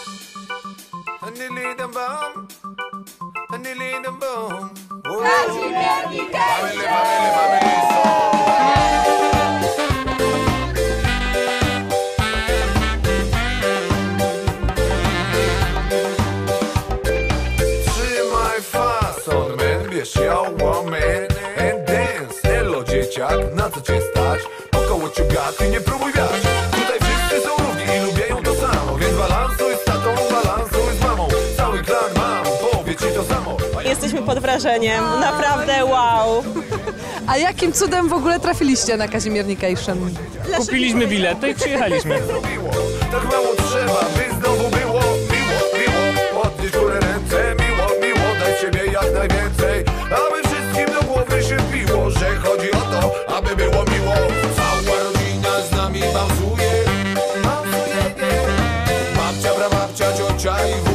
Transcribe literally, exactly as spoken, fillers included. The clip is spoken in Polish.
Trzymaj fason, man, bierz ją, man, and dance. Hello, dzieciak, na co cię stać? Około ciugaty, nie próbuj wiać. Tutaj wszyscy są równi i lubią to samo, więc balansuj z tatą, balansuj z mamą. Cały klan mam, powie ci to samo. Jesteśmy pod wrażeniem, naprawdę wow. A jakim cudem w ogóle trafiliście na Kazimiernikejszyn? Kupiliśmy bilety i przyjechaliśmy. Tak mało trzeba, by znowu było miło, miło. Podnieś górę ręce, miło, miło. Daj siebie jak najwięcej, aby wszystkim do głowy się wbiło, że chodzi o to, aby było miło. Cała rodzina z nami pauzuje, pauzuje, babcia, prababcia, ciocia i